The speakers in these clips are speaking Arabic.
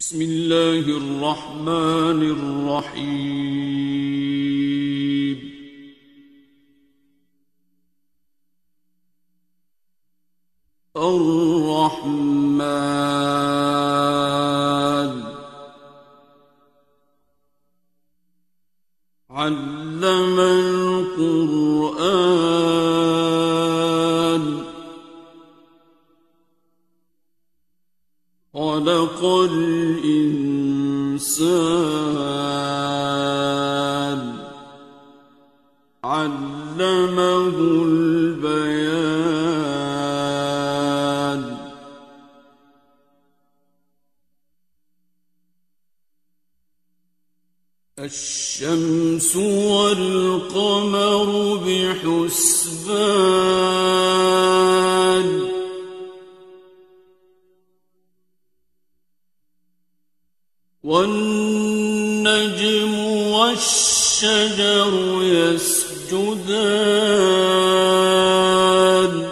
بسم الله الرحمن الرحيم. الرحمن علم القرآن خلق الإنسان علمه البيان. الشمس والقمر بحسبان والنجم والشجر يسجدان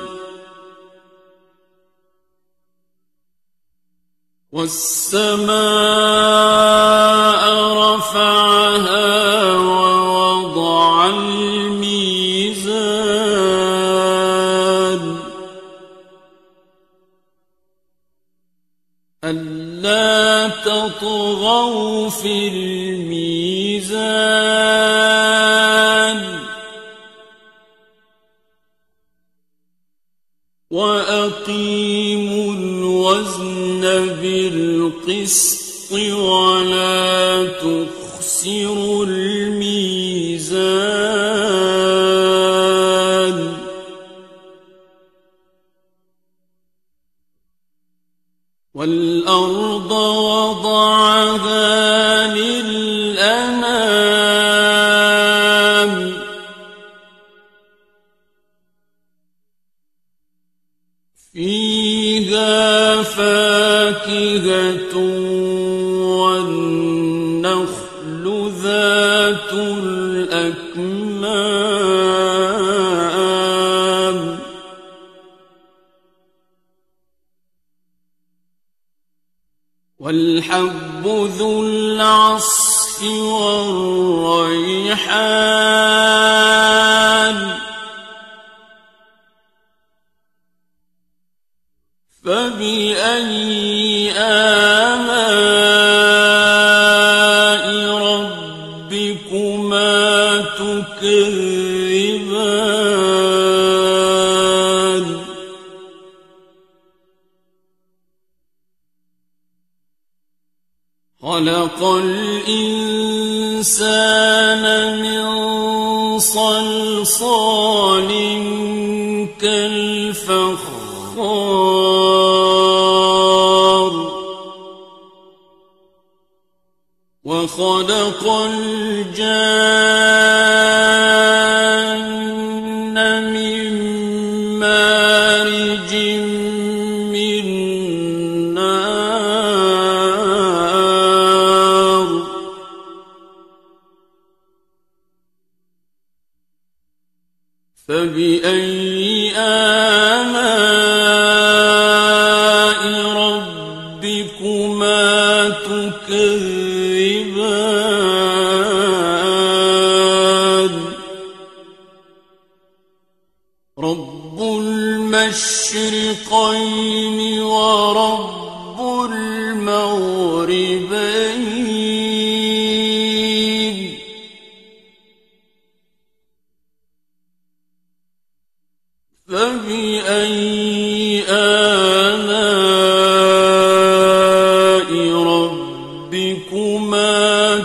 والسماء رفعها ووضع الميزان ألا تطغوا في الميزان وأقيموا الوزن بالقسط ولا تخسروا الميزان والأرض وضعها للأنام فيها فاكهة والنخل ذات الأكمام والحب ذو العصف والريحان فبأي آلاء ربكما تكذبان خلق الإنسان من صلصال كالفخار وخلق الجان من مارج من نار فبأي آلاء ربكما تكذبان رب المشرقين ورب المغربين فبأي آلاء ربكما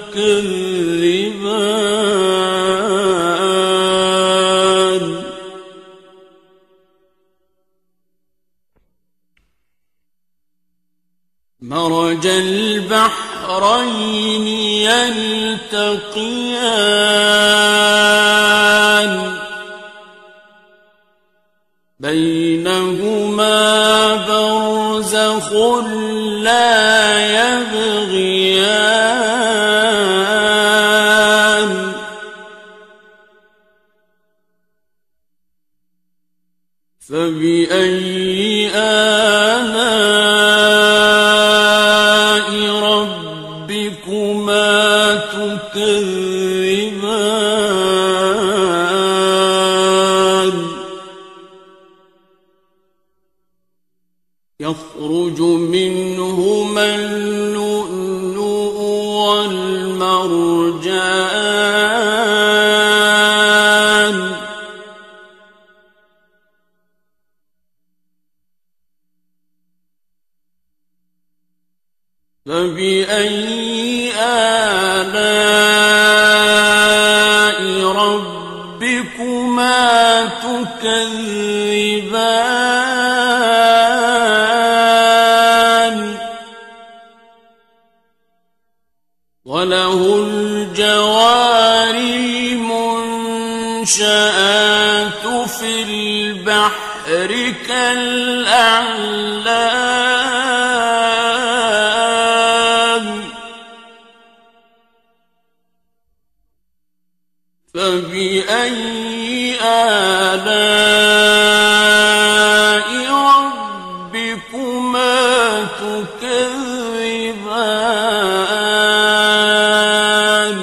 تكذبان مرج البحرين يلتقيان بينهما برزخ لا يبغيان فبأي آلاء يخرج منهما اللؤلؤ والمرجان فبأي آلاء ربكما تكذبان وله الجوار المنشآت في البحر كالأعلام فبأي آلاء ربكما تكذبان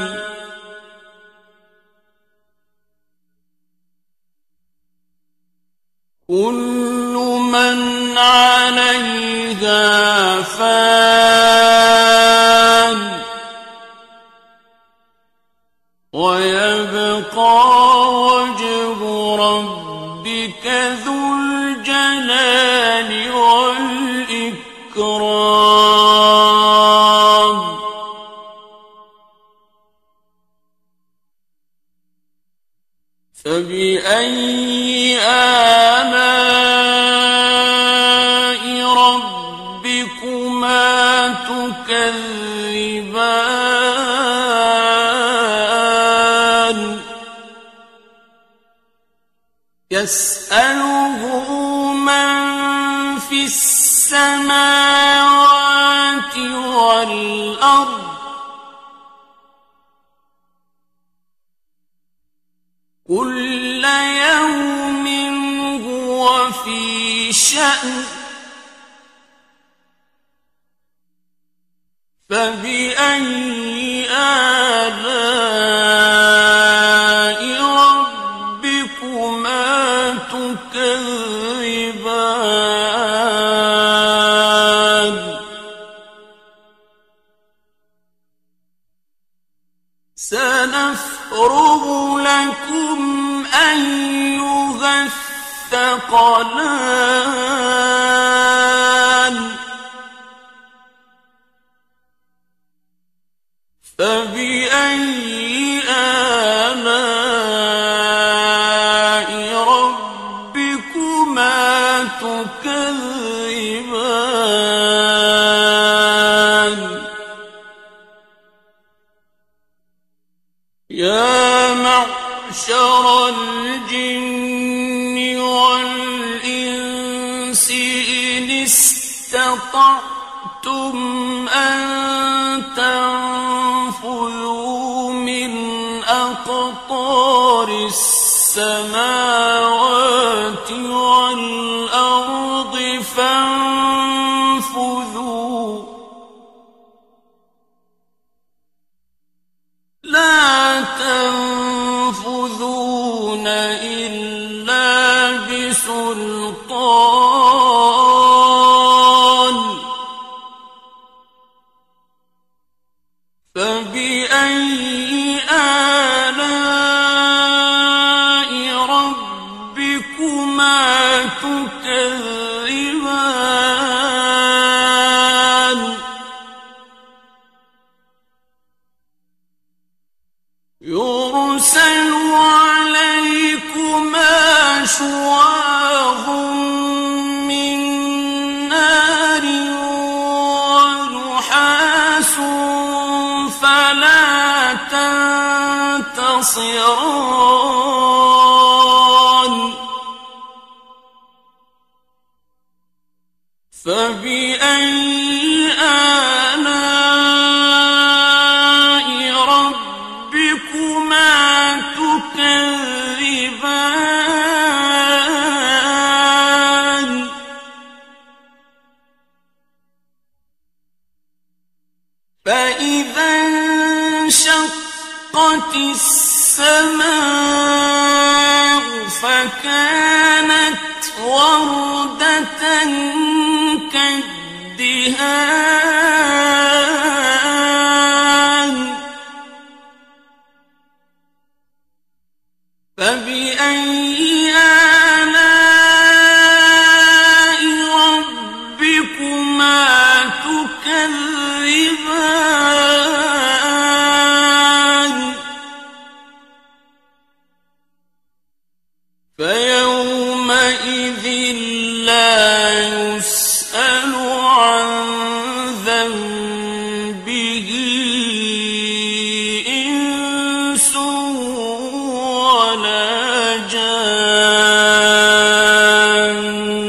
كل من عليها فان ويبقى وجه ربك ذو الجلال والإكرام فبأي آلاء ربكما تكذبان يسأله من في السماوات والأرض كل يوم هو في شأن فبأي آلاء ربكما تكذبان سنفرغ لكم أيها الثقلان فبأي آلاء ربكما تكذبان يا معشر الجن والإنس إن استطعتم أن تنفذوا من أقطار السماوات والأرض فانفذوا لا تنفذون إلا بسلطان فبأي آلاء ربكما تكذبان يرسل عليكما شواظ من نار ونحاس فلا تنتصران فبأي آلاء ربكما تكذبان فإذا انشقت السماء فكانت وردة الدهان فبأي آلاء ربكما تكذبان فيومئذ لا يسأل عن ذنبه إنس ولا جان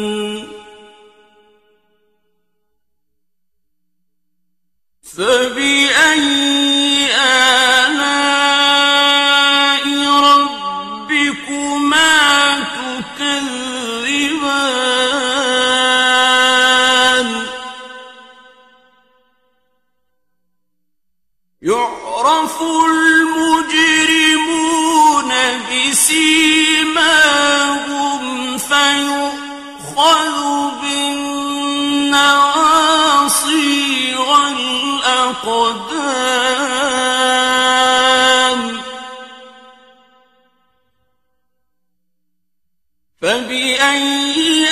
فبأي آلاء ربكما تكذبان يعرف المجرمون بسيماهم فيؤخذ بالنواصي والأقدام فبأي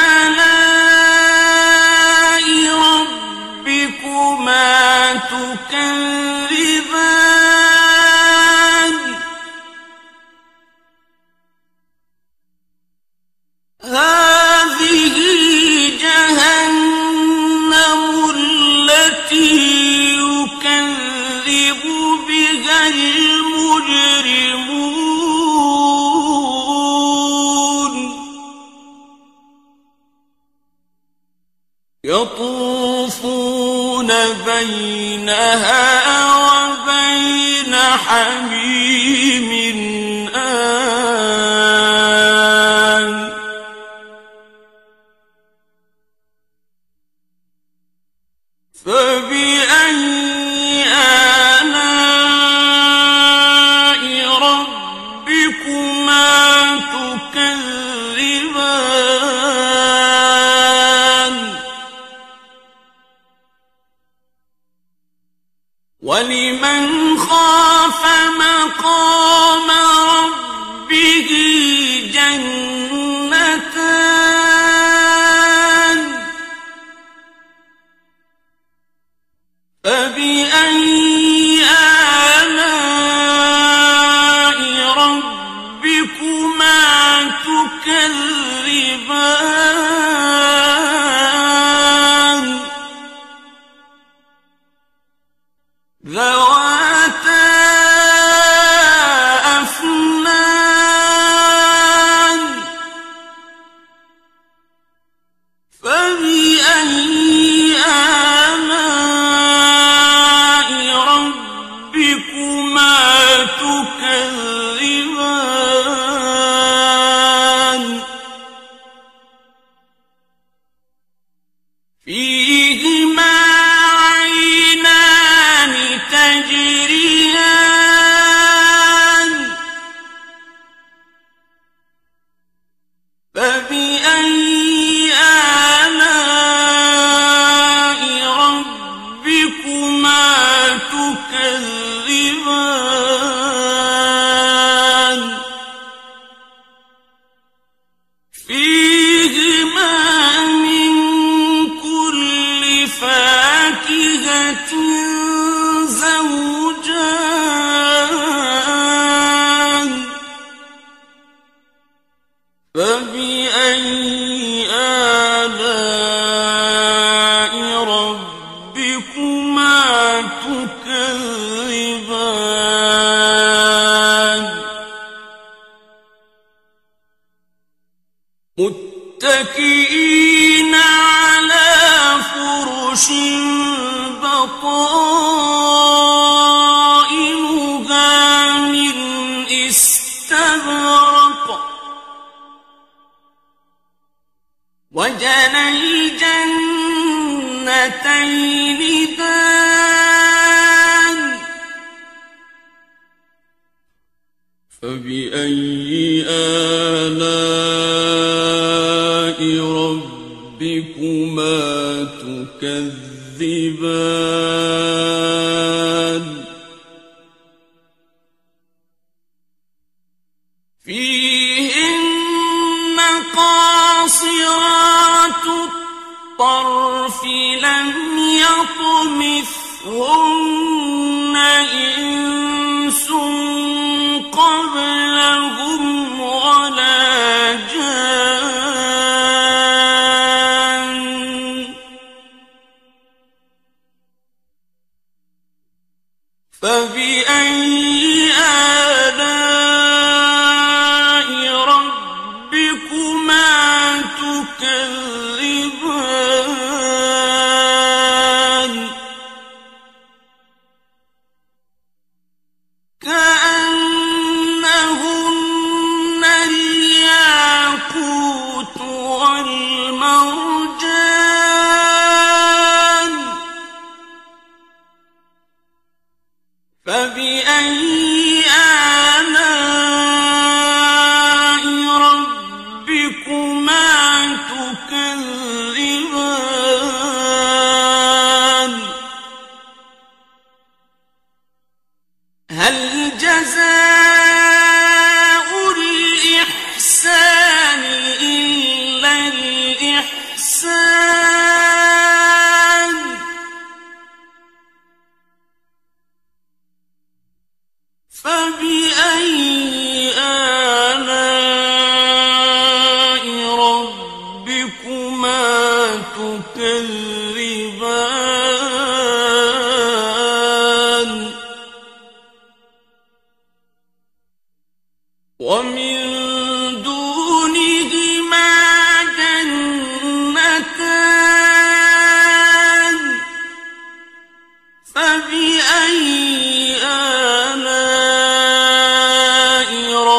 آلاء ربكما تكذبان هذه جهنم التي يكذب بها المجرمون يطوفون بينها وبين حميم آن فبأي آلاء ربكما تكذبان ولمن خاف مقام ربه جنتان فبأي آلاء ربكما تكذبان ذواتا أفنان فبأي آلاء ربكما تكذبان فيهما عينان تجريان فبأي آلاء ربكما تكذبان فيهما من كل فاكهة زوجان فبأي آلاء ربكما تكذبان متكئين على فرش بطائنها من استبرق وجنى الجنتين دان فبأي آلاء ربكما ربكما تكذبان فيهن قاصرات الطرف لم يطمثهن إنس قبلهم ولا جان فبأي آلاء ربكما تكذبان كأنهن الياقوت والمرجان فبأي آلاء ربكما تكذبان هل جزاء الإحسان إلا الإحسان فبأي آلاء ربكما تكذبان ومن دونهما جنتان فبأي آلاء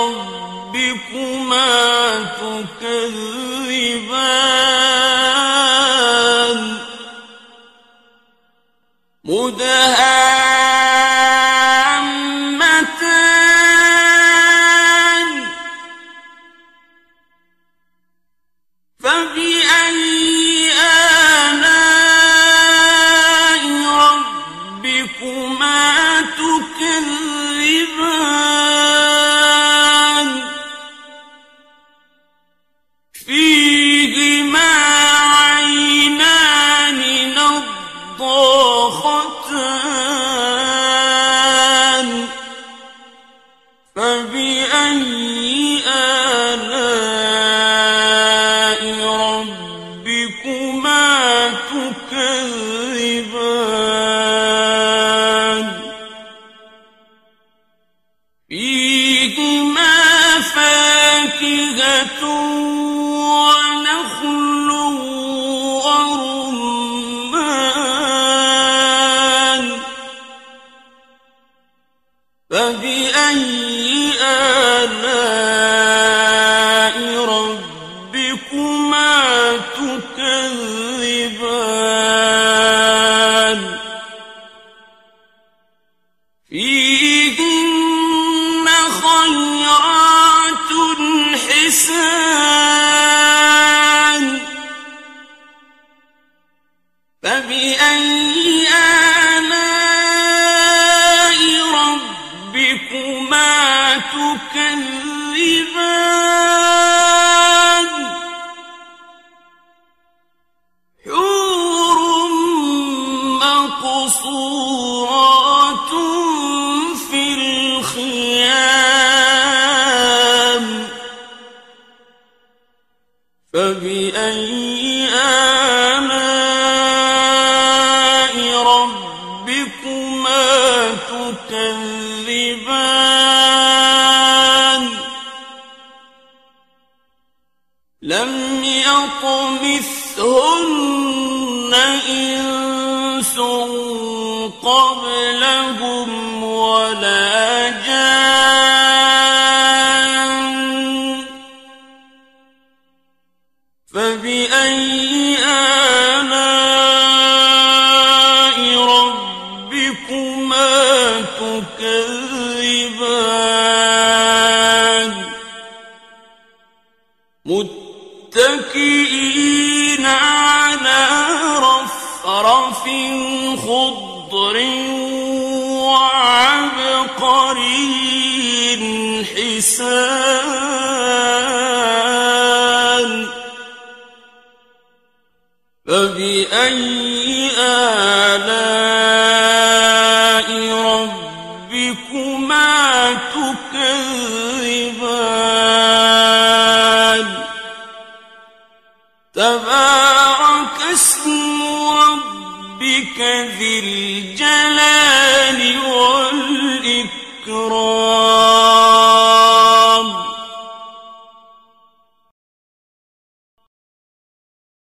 ربكما تكذبان مدهامتان فبأي آلاء ربكما تكذبان فيهما عينان نضاختان فبأي آلاء ربكما تكذبان فيهما فاكهة ونخل ورمان فبأي آلاء ربكما تكذبان فيهن خيرات حسان فبأي آلاء ربكما تكذبان حور مقصورات في الخيام فبأي آلاء ربكما تكذبان لم يطمثهن إنس قبلهم ولا جان فبأي آلاء ربكما تكذبان متكئين على رفرف خضر وعبقري حسان فبأي آلاء ربكما تكذبان تبارك اسم ربك ذي الجلال والإكرام